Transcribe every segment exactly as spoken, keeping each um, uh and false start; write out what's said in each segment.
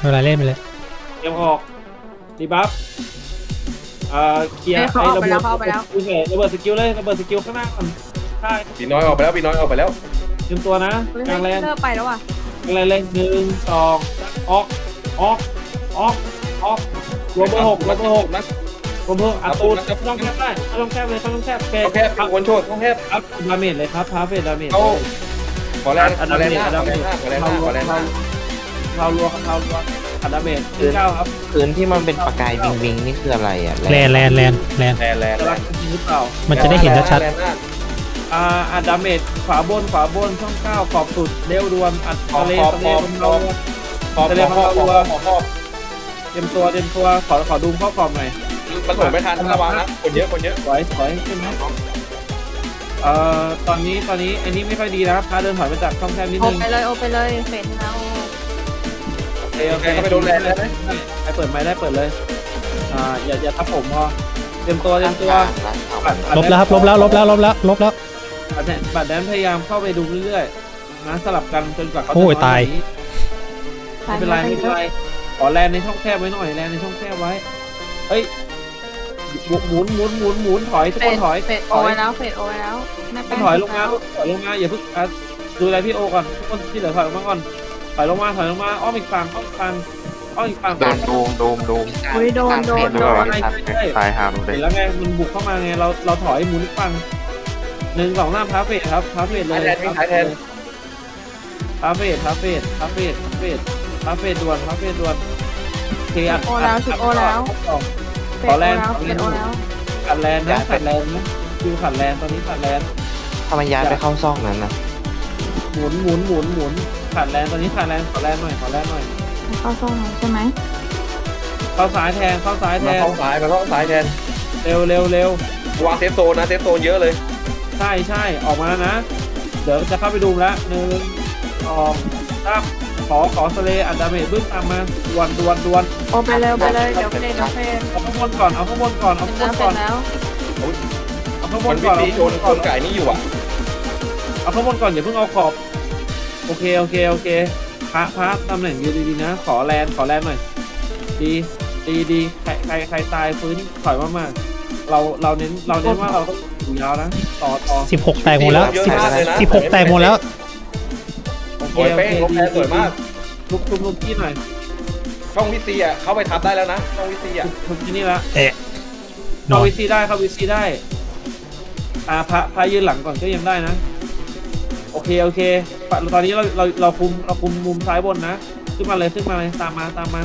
เวลาเล่นไปเลยเตรียมออกดีบัฟอ่าเคลียร์ไอ้ระเบิดระเบิดสกิลเลยระเบิดสกิลข้างหน้าก่อนใช่ปีน้อยออกไปแล้วปีน้อยออกไปแล้วเตรียมตัวนะกลางแลนไปแล้วอ่ะกลางแลนเลยหนึ่งสองออกออกออกออกรวมเบอร์หกรวมเบอร์หกนะรวมเบอร์อัตูนต้องแคบได้ต้องแคบเลยต้องแคบต้องแคบพักวนโชดต้องแคบอัพดาเมจเลยครับพาเฟดดาเมจขอแรงขอแรงหน้าขอแรงหน้าขอแรงหน้าขอแรงหน้าเราลวงเราลวงอัดดาเมจพื้นเก้าครับพื้นที่มันเป็นประกายวิงวิงนี่คืออะไรอ่ะแลนแลนแลนแลนแลนแลนจะรักจริงหรือเปล่ามันจะได้เห็นชัดๆอ่าอัดดาเมจขวาบนขวาบนช่องเก้าขอบสุดเร็วดวลอัดทะเลทะเลบนเราทะเลบนเรารัวเตรียมตัวเตรียมตัวขอขอดูข้อความหน่อยมันถอยไม่ทันระวังนะคนเยอะคนเยอะถอยถอยขึ้นไหมเอ่อตอนนี้ตอนนี้อันนี้ไม่ค่อยดีนะครับพาเดินถอยมาจากช่องแคบนิดนึงโอไปเลยโอไปเลยเฟดแล้วโอเคโอเคเขาไปโดนแรงได้ไหมใครเปิดไม้ได้เปิดเลยอ่าอย่าอย่าทับผมพอเตรียมตัวเตรียมตัวลบแล้วครับลบแล้วลบแล้วลบแล้วลบแล้วบัตรแดนบัตรแดนพยายามเข้าไปดูเรื่อยๆนะสลับกันจนกว่าเขาจะโอ้ยตายไม่เป็นไรไม่เป็นไรขอแลนในช่องแคบไว้หน่อยแลนในช่องแคบไว้เฮ้ยหมุนหมุนหมุนหมุนถอยทุกคนถอยเฟดโอไว้แล้วเฟดโอไว้แล้วถอยลงมาถอยลงมาอย่าเพิ่งดูอะไรพี่โอก่อนทุกคนที่เหลือถอยลงมาก่อนถอยลงมาถอยลงมาอ้อมอีกฝั่งอ้อมอีกฝั่งอ้อมอีกฝั่งโดนโดมโดมโดมโอ้ยโดนโดนโดนตายหามเลยเห็นแล้วไงมันบุกเข้ามาไงเราเราถอยหมุนอีกฝั่งหนึ่งสองหน้าพาเฟดครับพาเฟดเลยพาเฟดพาเฟดพาเฟดพาเฟดพาเฟดพาเฟดด่วนพาเฟดด่วนเคลียร์โอแล้วชุดโอแล้วขอแลนด์ขัดแลนด์นะขัดแลนด์นะคิวขัดแลนด์ตอนนี้ขัดแลนด์ทำไมย้ายไปเข้าซอกนั้นนะหมุนหมุนหมุนหมุนขัดแลนด์ตอนนี้ขัดแลนด์ขอแลนด์หน่อยขอแลนด์หน่อยเข้าซอกนั้นใช่ไหมเข้าซ้ายแทนเข้าซ้ายแทนเข้าซ้ายมาเข้าซ้ายแทนเร็วเร็วเร็ววางเซฟโซนนะเซฟโซนเยอะเลยใช่ใช่ออกมานะเดี๋ยวจะเข้าไปดูแล้วหนึ่งสองสามขอขอสเลอัดดาเมจบึ้งตามมาดวนดวนดวนโอไปเลยไปเลยเดี๋ยวเฟดเดี๋ยวเฟดเอาข้างบนก่อนเอาข้างบนก่อนเอาข้างบนก่อนเอาข้างบนก่อนมีโจนโจนไก่นี่อยู่อ่ะเอาข้างบนก่อนอย่าเพิ่งเอาขอบโอเคโอเคโอเคพระพระตำแหน่งยืนดีๆนะขอแลนขอแลนหน่อยดีดีดีใครใครใครตายฟื้นถอยมากๆเราเราเน้นเราเน้นว่าเราต้องอยู่ยาวนะต่อต่อสิบหกแตกหมดแล้วสิบหกแตกหมดแล้วสวยเป้งเขาแพ้สวยมากลุกลุกลุกที่หน่อยช่องวิซีอ่ะเข้าไปทับได้แล้วนะช่องวิซีอ่ะลุกที่นี่ละเอ๊ะเข้าวิซีได้เข้าวิซีได้อ่าพระพระยืนหลังก่อนก็ยังได้นะโอเคโอเคตอนนี้เราเราเราคุมเราคุมมุมซ้ายบนนะขึ้นมาเลยขึ้นมาเลยตามมาตามมา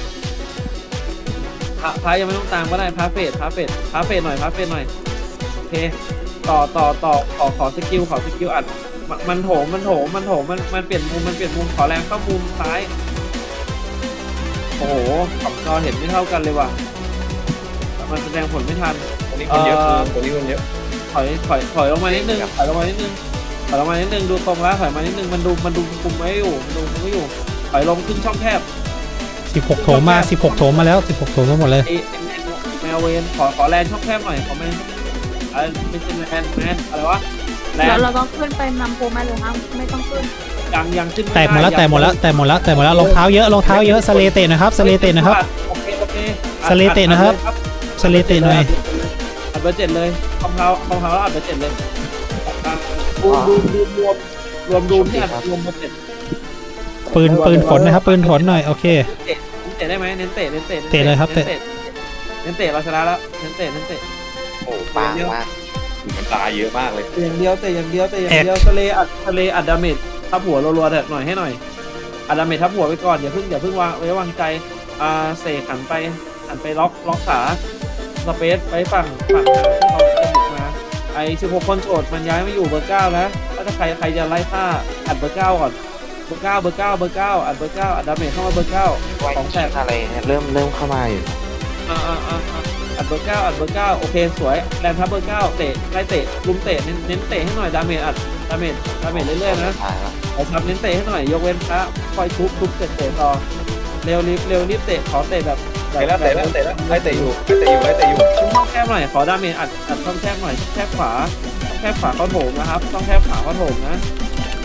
พระพระยังไม่ต้องตามก็ได้พระเฟดพระเฟดพระเฟดหน่อยพระเฟดหน่อยโอเคต่อต่อต่อขอขอสกิลขอสกิลอัดมันโถมมันโถมมันโถมมันมันเปลี่ยนมุมมันเปลี่ยนมุมขอแรงเข้ามุมซ้ายโอ้โหกับจอเห็นไม่เท่ากันเลยว่ะมันแสดงผลไม่ทันตรงนี้คนเยอะตรงนี้คนเยอะถอยถอยถอยลงมานิดนึงถอยลงมานิดนึงถอยลงมานิดนึงดูตรงแล้วถอยมานิดนึงมันดูมันดูคุมไม่อยู่มันดูไม่อยู่ถอยลงขึ้นช่องแคบสิบหกโถมมาสิบหกโถมมาแล้วสิบหกโถมมาหมดเลยแมวเวนขอขอแรงช่องแคบหน่อยขอแมนอะไรไม่ใช่แมนแมนอะไรวะแล้วเราต้องขึ้นไปนำโปรไหมหรือครับไม่ต้องขึ้นยังยังขึ้นแตกหมดแล้วแตกหมดแล้วแตกหมดแล้วแตกหมดแล้วรองเท้าเยอะรองเท้าเยอะสเลเตนะครับสเลเตนะครับโอเคโอเคสเลเตนะครับสเลเตหน่อยอัดเบอร์เจ็ดเลยรองเท้ารองเท้าอัดเบอร์เจ็ดเลยรวมรวมรวมรวมรวมที่อัดรวมเบอร์เจ็ดปืนปืนฝนนะครับปืนฝนหน่อยโอเคเตะได้ไหมเน้นเตะเน้นเตะเตะเลยครับเตะเน้นเตะเราชนะแล้วเน้นเตะเน้นเตะโอ้ปังมากมันตายเยอะมากเลยอย่างเดียวแต่อย่างเดียวแต่อย่างเดียวทะเลอัดทะเลอัดดาเมจทับหัวรัวๆแต่หน่อยให้หน่อยอัดดาเมจทับหัวไปก่อนอย่าเพิ่งอย่าเพิ่งวางไว้วางใจอ่าเสกหันไปหันไปล็อกล็อกขาสเปซไปฝั่งฝั่งที่เขาจะบุกมาไอ้สิบหกคนโจทย์มันย้ายมาอยู่เบอร์เก้าแล้วถ้าจะใครใครจะไล่ฆ่าอัดเบอร์เก้าก่อนเบอร์เก้าเบอร์เก้าเบอร์เก้าอัดเบอร์เก้าอัดดาเมจเข้ามาเบอร์เก้าของแตกอะไรเริ่มเริ่มเข้ามาอยู่อ่าอ่าอ่าอัดเบอร์เก้าอัดเบอร์เก้าโอเคสวยแลนทับเบอร์เก้าเตะไล่เตะลุมเตะเน้นเน้นเตะให้หน่อยดาเมจอัดดาเมจดาเมจเรื่อยๆนะเอาทำเน้นเตะให้หน่อยยกเว้นพระคอยทุบทุบเตะเตะต่อเร็วรีบเร็วรีบเตะขอเตะแบบเตะแล้วเตะแล้วเตะแล้วไล่เตะอยู่ไล่เตะอยู่ไล่เตะอยู่ช่องแคบหน่อยขอดาเมจอัดอัดช่องแคบหน่อยช่องแคบขวาช่องแคบขวาเขาโถมนะครับช่องแคบขวาเขาโถมนะ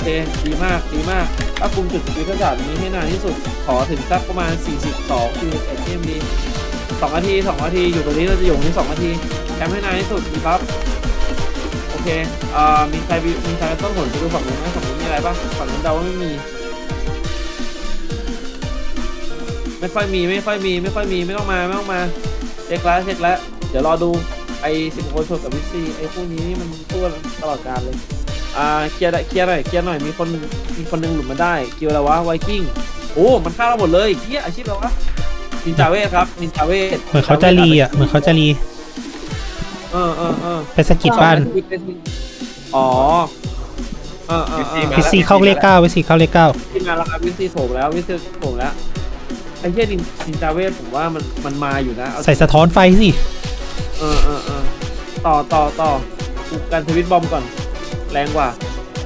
เคดีมากดีมากถ้าคุมจุดยุทธศาสตร์นี้ให้นานที่สุดขอถึงสักประมาณสี่สิบสองคือเอ็ดเอ็มดีสองนาทีสองนาทีอยู่ตรงนี้เราจะอยู่ที่สองนาทีแคมป์ให้นานที่สุดดีครับโอเคอ่ามีใครมีใครต้นผลไปดูฝั่งนู้นไหมฝั่งนู้นมีอะไรบ้างฝั่งนู้นเดาว่าไม่มีไม่ค่อยมีไม่ค่อยมีไม่ค่อยมีไม่ต้องมาไม่ต้องมาเช็คแล้วเช็คแล้วเดี๋ยวรอดูไอ้สิบคนชนกับวิซีไอ้คู่นี้นี่มันสู้ตลอดการเลยอ่าเคลียร์เคลียร์หน่อยเคลียร์หน่อยมีคนมีคนนึงหลุดมาได้คิวอะไรวะไวกิ้งโอ้มันฆ่าเราหมดเลยเฮียอาชีพเราวะนินจาเวทครับนินจาเวทเหมือนเขาจะรีอ่ะเหมือนเขาจะรีเออเออเออไปสกิดบ้านอ๋อเออเออวิซีเข้าเลขเก้าวิซีเข้าเลขเก้าทีมงานราคาวิซีโถมแล้ววิซีโถมแล้วไอ้เฮียนินนินจาเวทผมว่ามันมันมาอยู่นะใส่สะท้อนไฟสิเออเออเออต่อต่อต่อกูกันทวิตบอมก่อนแรงกว่า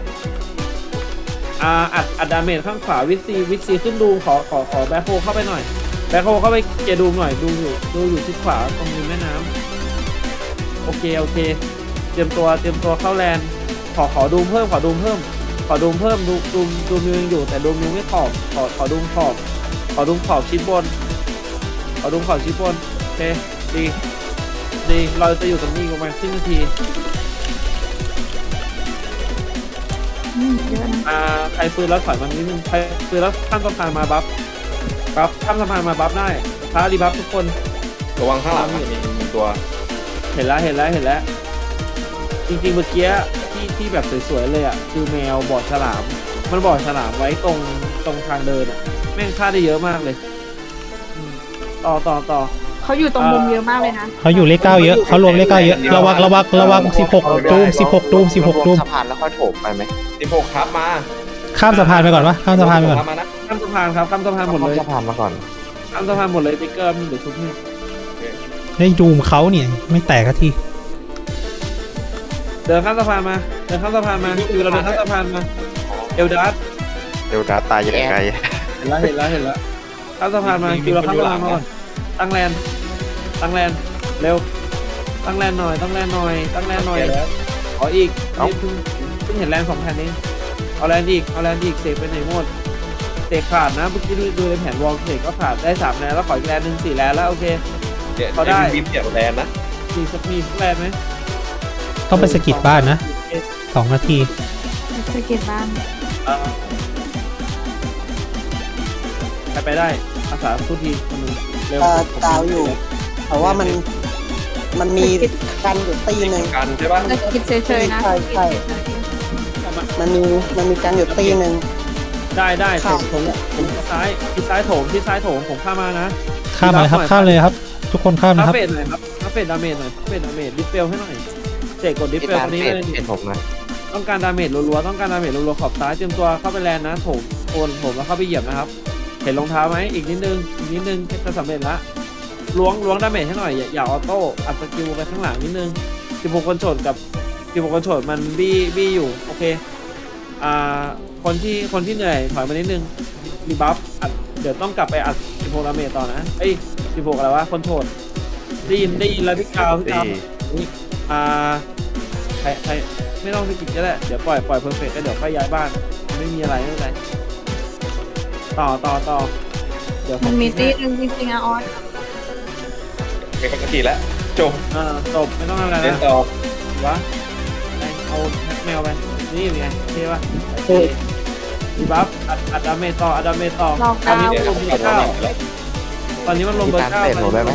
อ่าอัดอัดดาเมจข้างขวาวิซีวิซีขึ้นดูขอขอขอแบ็คโฮเข้าไปหน่อยแบ็คโฮเข้าไปเกียร์ดูหน่อยดูอยู่ดูอยู่ที่ขวาตรงริมแม่น้ำโอเคโอเคเตรียมตัวเตรียมตัวเข้าแลนด์ขอขอดูเพิ่มขอดูเพิ่มขอดูเพิ่มดูดูดูมิวยังอยู่แต่ดูมิวไม่ขอบขอขอดูขอบขอดูขอบชิดบนขอดูขอบชิดบนโอเคดีดีเราจะอยู่ตรงนี้ประมาณครึ่งนาทีอืมเยอะนะอ่าใครฟื้นแล้วถอยมานิดนึงใครฟื้นแล้วข้ามสะพานมาบัฟบัฟข้ามสะพานมาบัฟได้ท้ารีบัฟทุกคนระวังข้างหลังมีมีตัวเห็นแล้วเห็นแล้วเห็นแล้วจริงๆเมื่อกี้ที่ที่แบบสวยๆเลยอ่ะคือแมวบอดฉลามมันบอดฉลามไว้ตรงตรงทางเดินอ่ะแม่งฆ่าได้เยอะมากเลยต่อต่อต่อเขาอยู่ตรงมุมเยอะมากเลยนะเขาอยู่เลขเก้าเยอะเขารวมเลขเก้าเยอะระวังระวังระวังสิบหกดูมสิบหกดูมสิบหกดูมสะพานแล้วค่อยโถมไปไหมสิบหกครับมาข้ามสะพานไปก่อนวะข้ามสะพานไปก่อนมานะข้ามสะพานครับข้ามสะพานหมดเลยสะพานมาก่อนข้ามสะพานหมดเลยติ๊กเกอร์มันเดี๋ยวชุบให้ได้ดูมเขาเนี่ยไม่แตกสักทีเดินข้ามสะพานมาเดินข้ามสะพานมาคือเราเดินข้ามสะพานมาเอลดัสเดี๋ยวดาตายยังไงเห็นแล้วเห็นแล้วเห็นแล้วข้ามสะพานมาคิวเราข้ามสะพานมาก่อนตั้งแลนตั้งแลนเร็วตั้งแลนหน่อยตั้งแลนหน่อยตั้งแลนหน่อยขออีกนี่เพิ่งเพิ่งเห็นแลนสองแผ่นเองเอาแลนอีกเอาแลนอีกเสกไปไหนหมดเสกขาดนะเมื่อกี้ดูดูในแผนวอลเสกก็ขาดได้สามแลนแล้วขออีกแลนหนึ่งสี่แลนแล้วโอเคเดี๋ยวบีบเกี่ยวแลนนะมีสักมีสักแลนไหมต้องไปสกิดบ้านนะสองนาทีสเก็ตบ้านใครไปได้อาสาพูดทีคนนึงเร็วเอ่อดาวอยู่เพราะว่ามันมันมีกันอยู่ตีหนึ่งกันใช่ปะสเก็ตเฉยๆนะใช่ใช่ มันมีมันมีกันอยู่ตีหนึ่งได้ได้ผมผมผมที่ซ้ายที่ซ้ายโถมที่ซ้ายโถมผมข้ามานะข้ามมาเลยครับข้ามเลยครับ ทุกคนข้ามคานะครับเฟ่หน่อยครับคาเฟ่ดาเมจหน่อยคาเฟ่ดาเมจดิฟเฟลให้หน่อยเสกกดดิฟที่เฟลตาตรงนี้เป็ดเลยเป็นผมนะต้องการดาเมจรัวๆต้องการดาเมจรัวๆขอบซ้ายเตรียมตัวเข้าไปแลนนะโถมโอนผมแล้วเข้าไปเหยียบนะครับเห็นรองเท้าไหมอีกนิดนึงอีกนิดนึงจะสำเร็จละล้วงล้วงดาเมจให้หน่อยอย่าอย่าออโต้อัดสกิลไปข้างหลังนิดนึงสิบหกคนโฉดกับสิบหกคนโฉดมันบี้บี้อยู่โอเคอ่าคนที่คนที่เหนื่อยถอยมานิดนึงรีบัฟอัดเดี๋ยวต้องกลับไปอัดสิบหกดาเมจต่อนะเอ้ยสิบหกอะไรวะคนโฉดได้ยินได้ยินแล้วพี่กาวพี่กาวนี่อ่าใครใครไม่ต้องสกิลก็ได้เดี๋ยวปล่อยปล่อยเพอร์เฟกต์ก็เดี๋ยวค่อยย้ายบ้านไม่มีอะไรไม่เป็นไรต่อต่อต่อเดี๋ยวมันมีตีหนึ่งจริงๆอะออสเป็นปกติแล้วจบอ่าจบไม่ต้องอะไรเล่นนะต่อวะเอาแมวไปนี่เป็นไงเท่ปะดีบัฟอัดอัดดาเมจต่ออัดดาเมจต่อตอนนี้มันลงเบอร์เก้าตอนนี้มันลงเบอร์เก้า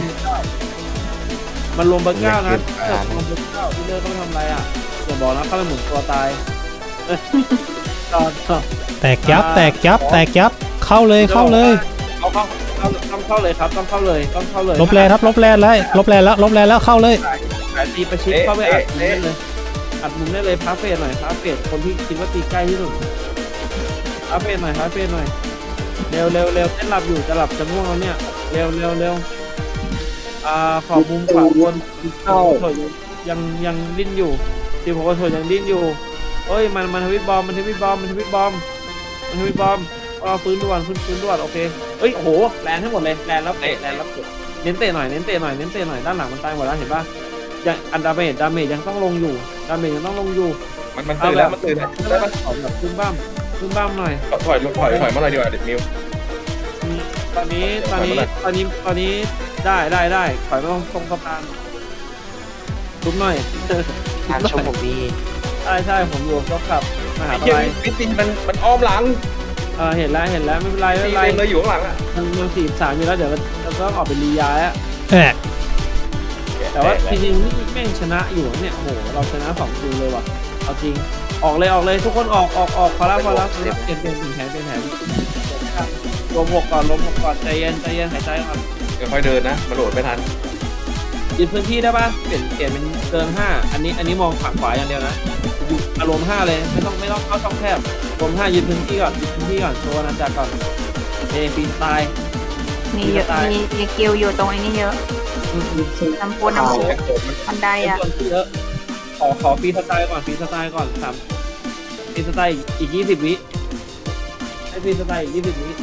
มันลงเบอร์เก้านะเกิดลงเบอร์เก้าพี่เลิกต้องทำอะไรอ่ะอย่าบอกนะเข้าไปหมุนตัวตายต่อต่อแตกยับแตกยับแตกยับเข้าเลยเข้าเลยเอาเข้าต้องเข้าเลยครับต้องเข้าเลยต้องเข้าเลยลบแลนครับลบแลนเลยลบแลนแล้วลบแลนแล้วเข้าเลยขายตีประชิดเข้าไปอัดมุมได้เลยอัดมุมได้เลยพาเฟสหน่อยพาเฟสคนที่คิดว่าตีใกล้ที่สุดพาเฟสหน่อยพาเฟสหน่อยเร็วเร็วเร็วเต้นหลับอยู่จะหลับจะง่วงแล้วเนี่ยเร็วเร็วเร็วอ่าขอมุมขวาบนเข้ายังยังดิ้นอยู่สิบหกคนยังดิ้นอยู่เฮ้ยมันมันทวิตบอมมันทวิตบอมมันทวิตบอมมันทวิตบอมเอาฟื้นด่วนฟื้นฟื้นด่วนโอเคเอ้ยโอ้โหแลนให้หมดเลยแลนแล้วเตะแลนแล้วเตะเน้นเตะหน่อยเน้นเตะหน่อยเน้นเตะหน่อยด้านหลังมันตายหมดแล้วเห็นป่ะยังอันดาเมจดาเมจยังต้องลงอยู่ดาเมจยังต้องลงอยู่มันมันตื่นแล้วมันตื่นแล้วได้ปะขอแบบขึ้นบ้างขึ้นบ้ามหน่อยถอยถอยถอยมาหน่อยดีกว่าเด็ดมิวตอนนี้ตอนนี้ตอนนี้ตอนนี้ได้ได้ได้ถอยมาตรงตรงสะพานทุบหน่อยทางชมผมดีใช่ใช่ผมอยู่ก็ขับมหาไอ้ลัเหี้ยยวิตินมันมันอ้อมหลังเออเห็นแล้วเห็นแล้วไม่เป็นไรไม่ตีเป็นไรเต็มเลยอยู่ข้างหลังอ่ะมันมันสี่สามอยู่แล้วเดี๋ยวเราต้องออกเป็นรียาแล้วแอะแต่ว่าจริงๆแม่งชนะอยู่เนี่ยโอ้โหเราชนะสองคิวเลยว่ะเอาจริงออกเลยออกเลยทุกคนออกออกออกพอแล้วพอแล้วเปลี่ยนเปลี่ยนเปลี่ยนแผนเปลี่ยนแผนรวมหกก่อนรวมหกก่อนใจเย็นใจเย็นหายใจก่อนค่อยๆเดินนะมาโหลดไม่ทันยึดพื้นที่ได้ป่ะเปลี่ยนเปลี่ยนเป็นเกินห้าอันนี้อันนี้มองฝั่งขวาอย่างเดียวนะอยู่อารมณ์ห้าเลยไม่ต้องไม่ต้องเข้าช่องแคบรวมห้ายึดพื้นที่ก่อนยึดพื้นที่ก่อนโชว์นาจากก่อนเอฟีสไตล์มีเยอะมีมีกิวอยู่ตรงไอ้นี้เยอะน้ำพุน้ำพุบันไดอ่ะคนที่เยอะขอขอฟรีสไตล์ก่อนฟรีสไตล์ก่อนสามฟรีสไตล์อีกยี่สิบวิให้ฟรีสไตล์อีกยี่สิบวิ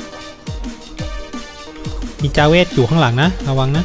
มีจาเวทอยู่ข้างหลังนะระวังนะ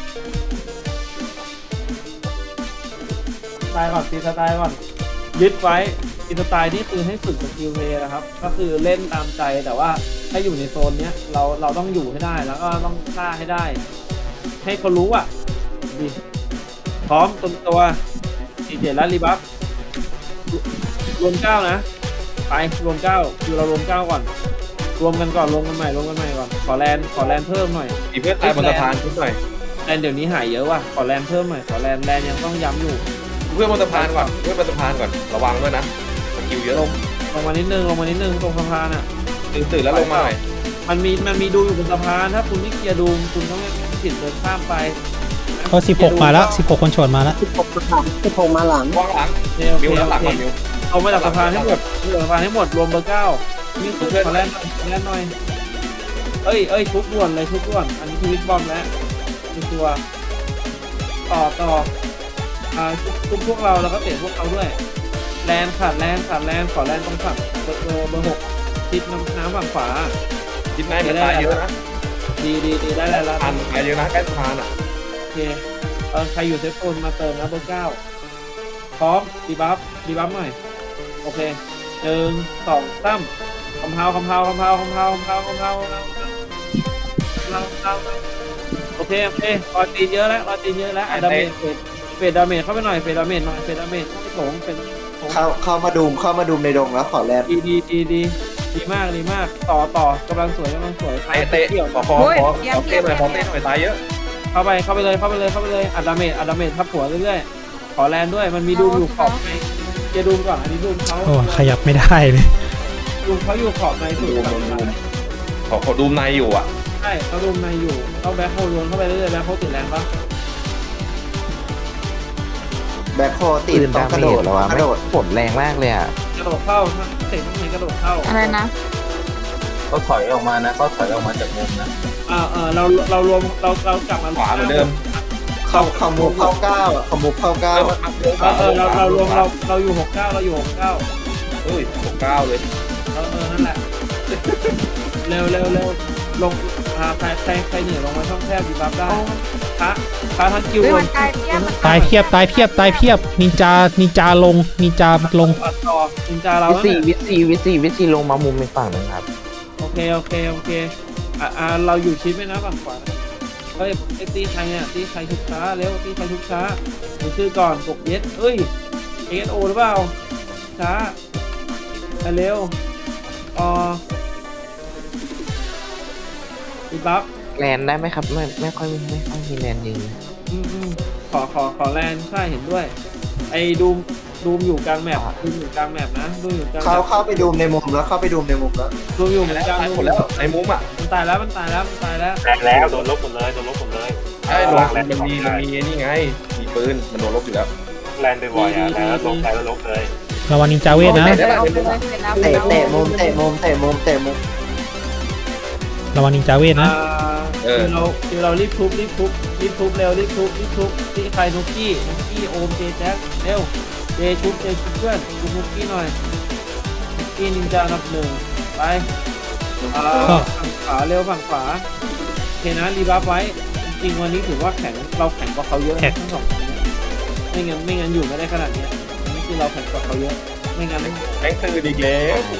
สไตล์ก่อนฟรีสไตล์ก่อนยึดไว้ฟรีสไตล์นี่คือให้ฝึกสกิลเพลย์นะครับก็คือเล่นตามใจแต่ว่าถ้าอยู่ในโซนเนี้ยเราเราต้องอยู่ให้ได้แล้วก็ต้องฆ่าให้ได้ ให้เขารู้อ่ะดีพร้อมตรงตัวสี่เจ็ดแล้วรีบัฟรวมเก้านะไปรวมเก้าคือเรารวมเก้าก่อนรวมกันก่อนรวมกันใหม่รวมกันใหม่ก่อนขอแลนขอแลนเพิ่มหน่อยมีเพื่อนตายบนสะพานชุดหน่อยแลนเดี๋ยวนี้หายเยอะว่ะขอแลนเพิ่มหน่อยขอแลนแลนยังต้องย้ำอยู่เพื่อนบนสะพานก่อนเพื่อนบนสะพานก่อนระวังด้วยนะสกิลเยอะลงลงมานิดนึงลงมานิดนึงตรงสะพานอ่ะตื่นตื่นแล้วลงมาหน่อยมันมีมันมีดูอยู่บนสะพานถ้าคุณไม่เคลียร์ดูคุณต้องไม่ผิดเดินข้ามไปก็สิบหกมาแล้วสิบหกคนชนมาแล้วสิบหกมาหลังสิบหกมาหลังวางหลังโอเคโอเคมิวแล้วหลังโอก่อนเคมิวเอามาจากสะพานให้หมดเอาจากสะพานให้หมดรวมเบอร์เก้านี่คือขอแลนหน่อยขอแลนหน่อยเอ้ยเอ้ยทุกด่วนเลยทุกด่วนอันนี้คือวิกบอมแล้วคือตัวต่อต่ออ่าทุกพวกเราแล้วก็เตะพวกเขาด้วยแลนขาดแลนขาดแลนขอแลนตรงฝั่งเบอร์เบอร์เบอร์หกทิศน้ำน้ำฝั่งขวาคิดนายมันตายเยอะนะดีดีดีได้แล้วทันตายเยอะนะใกล้สะพานอ่ะโอเคเออใครอยู่เซฟโซนมาเติมนะเบอร์เก้าพร้อมดีบัฟดีบัฟหน่อยโอเคหนึ่งสองสามคำพาวคำพาวคำพาวคำพาวคำพาวคำพาวคำพาวคำพาวคำพาวโอเคโอเครอตีนเยอะแล้วรอตีนเยอะแล้วดาเมจเฟดเฟดดาเมจเข้าไปหน่อยเฟดดาเมจหน่อยเฟดดาเมจเข้าไปโถงเป็นโถงเข้าเข้ามาดูมเข้ามาดูมในดงแล้วขอแลนดีดีดีดีดีมากดีมากต่อต่อกำลังสวยกำลังสวยเตะเตะเกี่ยวขอขอขอขอเตะหน่อยขอเตะหน่อยตายเยอะเข้าไปเข้าไปเลยเข้าไปเลยเข้าไปเลยอัดดาเมจอัดดาเมจทับหัวเรื่อยๆขอแลนด้วยมันมีดูอยู่ขอบไหมเจดูก่อนอันนี้ดูเขาโอ้ขยับไม่ได้เลยดูเขาอยู่ขอบในสุดขอขอดูในอยู่อ่ะใช่เขาดูในอยู่ต้องแบ็คโฮลวนเข้าไปเรื่อยๆแบ็คโฮลติดแรงปะแบ็คโฮติดต้องกระโดดแล้วกระโดดผลแรงมากเลยอ่ะกระโดดเข้าเตะต้องใช้กระโดดเข้าอะไรนะเขาถอยออกมานะเขาถอยออกมาจากมุมนะอ่าเออเราเรารวมเราเรากลับมาขวาเหมือนเดิมเข้าเข้ามุกเข้าเก้าอ่ะเข้ามุกเข้าเก้าเออเออเราเรารวมเราเราอยู่หกเก้าเราอยู่หกเก้าเฮ้ยหกเก้าเลยเออเออนั่นแหละเร็วเร็วเร็วลงพาใครใครใครเหนื่อยลงมาช่องแคบดีบัฟได้พระพระทั้งคิวเฮ้ยลมังนตายเพี้ยมันตายเพียบตายเพียบตายเพียบนินจานินจาลงนินจาลงอัดต่อนินจาเราวิสี่วิสี่วิสี่วิสี่ลงมามุมในฝั่งนึงครับโอเคโอเคโอเคอ่าอ่าเราอยู่ชิดไหมนะฝั่งขวาเฮ้ยไอ้ตีใครเนี่ยตีใครทุกช้าเร็วตีใครทุกช้าดูชื่อก่อนกบเย็ดเอ้ยเอสโอหรือเปล่าช้าไปเร็วอ๋ออีบัฟแลนได้ไหมครับไม่ไม่ค่อยไม่ค่อยมีแลนยิงอืมอืมขอขอขอแลนใช่เห็นด้วยไอ้ดูมดูมอยู่กลางแมปดูมอยู่กลางแมปนะดูอยู่กลางเข้าเข้าไปดูมในมุมแล้วเข้าไปดูมในมุมแล้วดูอยู่เหมือนแล้วกันตายหมดแล้วในมุมอ่ะมันตายแล้วมันตายแล้วมันตายแล้วแรงแล้วโดนลบหมดเลยโดนลบหมดเลยใช่ลงมันมีมันมีนี่ไงมีปืนมันโดนลบอยู่แล้วแรงไปบ่อยอ่ะแล้วลบไปแล้วลบเลยระวังนินจาเวทนะเอาไปเลยเอาไปเลยเสร็จแล้วเตะเตะมุมเตะมุมเตะมุมเตะมุมระวังนินจาเวทนะอ่าคือเราคือเรารีบทุบรีบทุบรีบทุบเร็วรีบทุบรีบทุบที่ใครนุกกี้นุกกี้โอมเจแจ็คเร็วเจชุบเจชุบเพื่อนดูนุกกี้หน่อยนุกกี้นินจานับหนึ่งไปอ่าฝั่งขวาเร็วฝั่งขวาโอเคนะรีบัฟไว้จริงๆวันนี้ถือว่าแข็งเราแข็งกว่าเขาเยอะทั้งสองคนเนี่ยไม่งั้นไม่งั้นอยู่ไม่ได้ขนาดนี้นี่คือเราแข็งกว่าเขาเยอะไม่งั้นแรงตื่นอีกแล้ว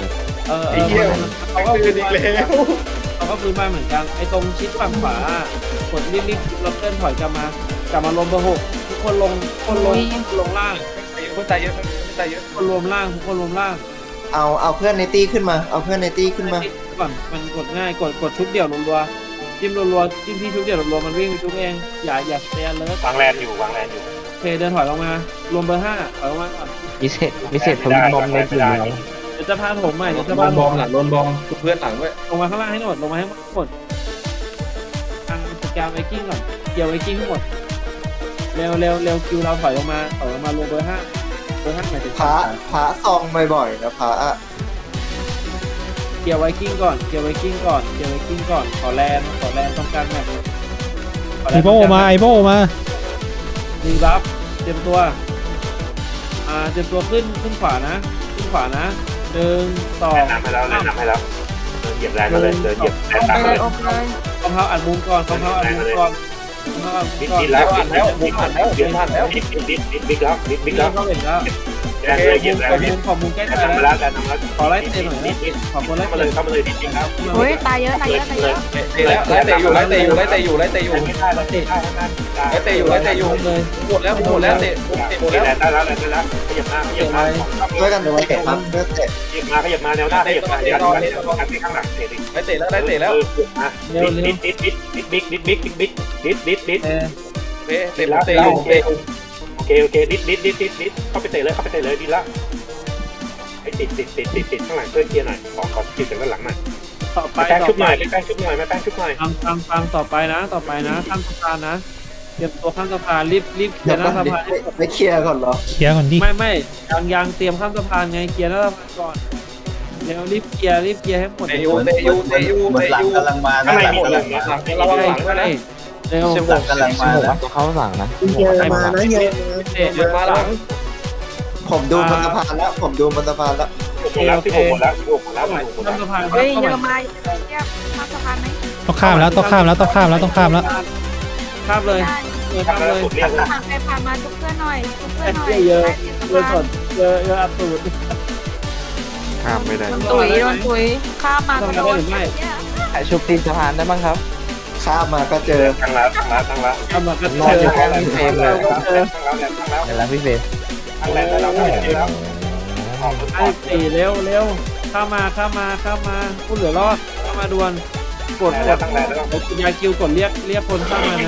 เออเอไอ้อเหี้ยเขาก็คืคืนนอีกมาแล้วเขาก็คืนมาเหมือนกันไอ้ตรงชิดฝั่งขวากดรีบๆแล้วเคลื่อนถอยกลับมากลับมาลงเบอร์หกทุกคนลงคนลงลงล่างคนตายเยอะคนตายเยอะคนรวมล่างทุกคนรวมล่างเอาเอาเพื่อนในตี้ขึ้นมาเอาเพื่อนในตี้ขึ้นมาก่อนมันกดง่ายกดกดชุบเดี่ยวรัวๆจิ้มรัวๆจิ้มพี่ชุบเดี่ยวรัวๆมันวิ่งไปชุบเองอย่าอย่าเตียนเลยวางแลนอยู่วางแลนอยู่โอเคเดินถอยลงมารวมเบอร์ห้าถอยลงมาก่อนวิเศษวิเศษทวินบอมในกลุ่มเราเดี๋ยวจะพาผมใหม่เดี๋ยวจะบพาอมผบอมมหลังโดนบอมเพื่อนหลังด้วยลงมาข้างล่างให้หมดลงมาให้หมดทางสแกนไวกิ้งก่อนเกี่ยวไวกิ้งทั้งหมดเร็วเร็วเร็วคิวเราถอยลงมาถอยลงมารวมเบอร์ห้าเบอร์ห้าหมายถึงพระพระซองบ่อยๆนะพระอะเกี่ยวไวกิ้งก่อนเกี่ยวไวกิ้งก่อนเกี่ยวไวกิ้งก่อนขอแลนขอแลนต้องการแบบไอโบมาไอโบมารีบัฟเตรียมตัวอ่าเตรียมตัวขึ้นขึ้นขวานะขึ้นขวานะหนึ่งสองแนะนำให้แล้วแนะนำให้แล้วเดินเหยียบแลนมาเลยเดินเหยียบแลนตามเลมาย เลยอบเลยคอมเพลอัดมุมก่อนคอมเพลอัดมุมก่อนคอมเพลอัดมุดิมดก่อนดิดแล้วดิดแล้วบุกผ่านแล้วเดินผ่านแล้วดิดดิดดิดดิดบิ๊กแล้วดิดบิ๊กเริ่แล้วมเข้าเห็นแล้วแลนเลยเหยียบแลขอน มุมขอมุมใกล้แลนตายทำมาแล้แล้ว วแลนทำมาแล้วขอไล่เตะหน่อยดินะดดิดขอคนไล่เข้ามาเลยเข้ามาเลยดิดดิดครับเฮ้ยตายเยอะตายเยอะตายเยอะเตะแล้วไล่เตะอยู่ไล่เตะอยู่ไล่เตะอยู่ไล่เตะอยู่ไม่ได้แล้วเตะได้แล้วนะไล่เตะอยู่ไล่เตะอยู่เลยหมดแล้วหมดแล้วเตะเตะหมดแลแล้วนได้แล้วแลนได้แล้วขยับมาขยับมาช่วยกันเตะครับเพื่อนเตะขยับมาขยับมาแนวหน้าขยับมาขยับมาขยับมาข้างหลังเตะดิไล่เตะแล้วไล่เตะแล้วดิดดิดดิดดิดดิดบิ๊กดิดบิ๊กดิดบิ๊กดิดดิดดิดเออเตะเตะเตะอยู่เตะโอเคโอเคดิดดิดดิดดิดดิดเข้าไปเตะเลยเข้าไปเตะเลยดิดละไอ้ติดติดติดติดติดข้างหลังช่วยเคลียร์หน่อยขอขอคิดถึงด้านหลังหน่อยต่อไปแป้งต่อชุบหไปน่อยแป้งชุบหน่อยแป้งชุบหน่อยฟังฟังฟังต่อไปนะ ต่อไปนะข้ามสะพานนะเตรียมตัวข้ามสะพานรีบรีบเคลีเดี๋ยยวร์หก่อน้าน สะพานไปเคลียร์ก่อนเหรอเคลียร์ก่อนดิไม่ไม่ยังยังเตรียมข้ามสะพานไงเคลียร์หน้าสะพานก่อนเร็วรีบเคลียร์รีบเคลียร์ให้หมดเตะอยู่เตะอยู่เตะอยู่เตะอยู่ข้างในมีหลังนะระวังหลังด้วยนะเร็วหลังกำลังมาผมว่าตัวเข้าหลังนะเยอะมานะเยอะเตะเดินมาหลังผมดูบนสะพานแล้วผมดูบนสะพานแล้วหมดแล้วที่หมดแล้วหมดแล้วหมดแล้วข้ามสะพานเฮ้ยเข้าเยใหม่อะมาเทียบข้ามสะพานไหมต้องข้ามแล้วต้องข้ามแล้วต้องข้ามแล้วต้องข้ามแล้วข้ามเลยได้เออข้ามเลยสุดเรียกผ่านไปผ่านมาทุกเพื่อนหน่อยทุกเพื่อนหน่อยเยอะเยเยอะสดเยอะเยอะอัดตูดข้ามไม่ได้โดนตุ๋ยโดนตุ๋ยข้ามมาก็โดนเนี่ยใครชุบตีนสะพานได้บ้างครับข้ามมาก็เจอทั้งแล้วทั้งแล้วทั้งแล้วข้ามมาก็นอนเจอยู่อข้างพี่เฟรมเลยก็เจอทั้งแล้วทั้งแล้วเดี๋ยวแล้วพี่เฟรมทั้งแล้วทั้งแล้วทั้งแล้วไอ้ตีเร็วเร็วข้ามมาข้ามมาข้ามมาผู้เหลือรอดข้ามมาด่วนกดกแล้วดทั้งแล้วแล้วกดยาคิวกดเรียกเรียกคนข้ามมานะ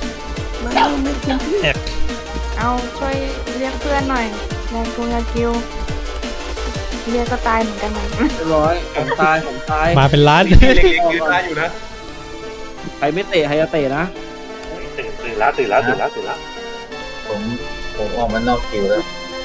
เอาช่วยเรียกเพื่อนหน่อยยาคิวยาคิวเรียกก็ตายเหมือนกันนะเรียบร้อยผมตายผมตายมาเป็นล้านเล็กๆยืนได้อยู่นะใครไม่เตะใครจะเตะนะตื่นตื่นแล้วตื่นแล้วตื่นแล้วตื่นแล้วผมผมออกมานอกคิวแล้ว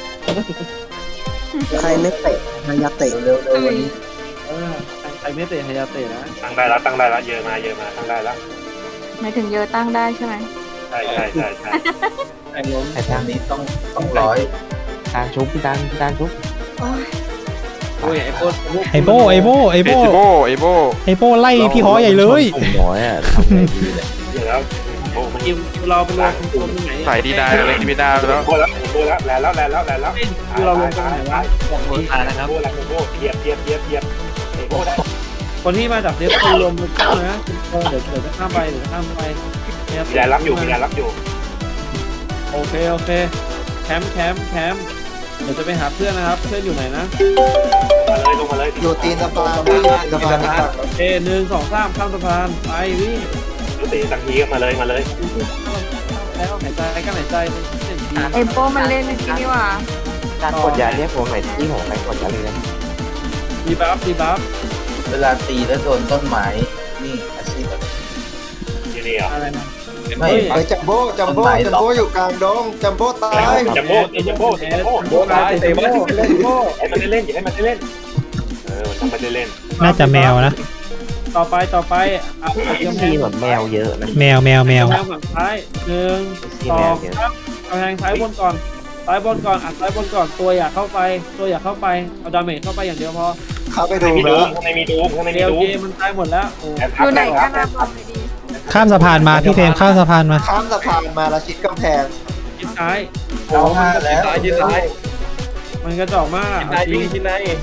ใครไม่เตะนายเตะเร็วเร็ววันนี้เออใครไม่เตะใครจะเตะนะตั้งได้แล้วตั้งได้แล้วเยอะมาเยอะมาตั้งได้แล้วหมายถึงเยอะตั้งได้ใช่ไหมใช่ใช่ใช่ใช่ไอ้ล้มไอ้ทางนี้ต้องต้องร้อยทางชุบพี่ตันพี่ตันชุบโอ้ยโอ้ยไอ้โคตรไอโบไอโบไอโบไอโบไอโบไล่พี่ฮอใหญ่เลยผมน้อยอ่ะทำไงดีเลยเยอะแล้วโอ้มันคิวคิวเราไปลงตรงไหนใส่ดีได้อะไรที่ไม่ได้แล้วโบแล้วโบแล้วแลนแล้วแลนแล้วแลนแล้วคิวเราลงตรงไหนวะบอกนี้ตายแล้วครับโบแล้วโบเหยียบเหยียบเหยียบเหยียบโบได้คนที่มาจากเซฟคนรวมกันเข้านะเดี๋ยวเดี๋ยวจะข้ามไปเดี๋ยวจะข้ามไปมีแรงรับอยู่มีแรงรับอยู่โอเคโอเคแคมป์แคมป์แคมป์เดี๋ยวจะไปหาเพื่อนนะครับเพื่อนอยู่ไหนนะมาเลยลงมาเลยอยู่ตีนสะพานพี่สะพานนะครับโอเคหนึ่งสองสามข้ามสะพานไปวิ่งดูตีสังทีมาเลยมาเลยแล้วหายใจก็หายใจหนึ่งทีไอโป้มันเล่นเมื่อกี้นี่หว่าการกดยาเรียกผมหน่อยที่ผมไปกดยาเลยนะดีบัฟดีบัฟเวลาตีแล้วโดนต้นไม้นี่อาชีพอะไรที่นี่อ่ะอะไรนะไม่ไปจัมโบ้จัมโบ้จัมโบ้อยู่กลางดงจัมโบ้ตายจัมโบ้จัมโบ้จัมโบ้โบตายเตะโบเล่นโบให้มันได้เล่นอย่าให้มันได้เล่นเออมันต้องไม่ได้เล่นน่าจะแมวนะต่อไปต่อไปอ่ะพี่ซีเหมือนแมวเยอะนะแมวแมวแมวแมวฝั่งซ้ายหนึ่งพี่ซีสอแมวงเยอะครับกำแพงซ้ายบนก่อนซ้ายบนก่อนอัดซ้ายบนก่อนตัวอย่าเข้าไปตัวอย่าเข้าไปเอาดาเมจเข้าไปอย่างเดียวพอเข้าไปข้างดูในมีดูแล้วข้างในมีดูข้างในมีเดียวดูเกมมันตายหมดแล้วโอ้อยู่ไหนกันนะบอกเลยดีข้ามสะพานมาพี่เฟรมข้ามสะพานมาข้ามสะพานมาแล้วชิดกำแพงยิงซ้ายเอามาแล้วยืนซ้ายมันกระจอกมากกินได้จริงกินได้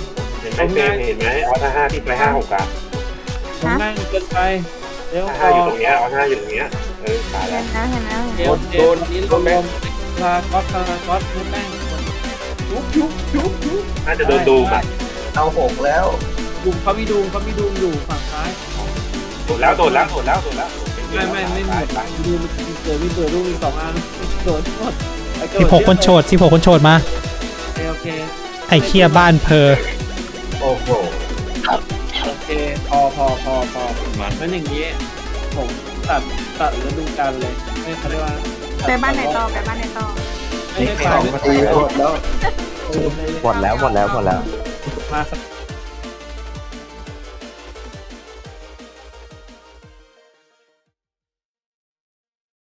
เห็นไหมเฟรมเห็นไหมออท่าห้าที่ไปห้าหกอะผมง่ายเกินไปเร็วห้าก่ออยู่นตรงเนี้ยออท่าอยู่ตรงเนี้ยเออตายเห็แล้วนนะเห็นนะเดี๋ยวเดี๋ยวนี้รวมลาก๊อตลาก๊อตไม่แป้งยุบยุบยุบยุบน่าจะโดนดูมอ่ะเอาหกแล้วดูเขามีดูเขามีดูอยู่ฝั่งซ้ายโดดแล้วโดดแล้วโดดแล้วโดดแล้วไม่ไม่ไม่ไม่ดูมันเจอมีเจอลูกมีสองอันโดนหมดสิบหกคนโฉดสิบหกคนโฉดมาโอเคไอ้เคียบ้านเพอโอ้โหโอเคพอพอพอพอมันอย่างนี้ผมตัดตัดฤดูกาลเลยไม่เขาเรียกว่าไปบ้านไหนต่อไปบ้านไหนต่อไม่ได้ไปสองไม่นาทีหมดแล้วหมดแล้วหมดแล้วหมดแล้วมาสัก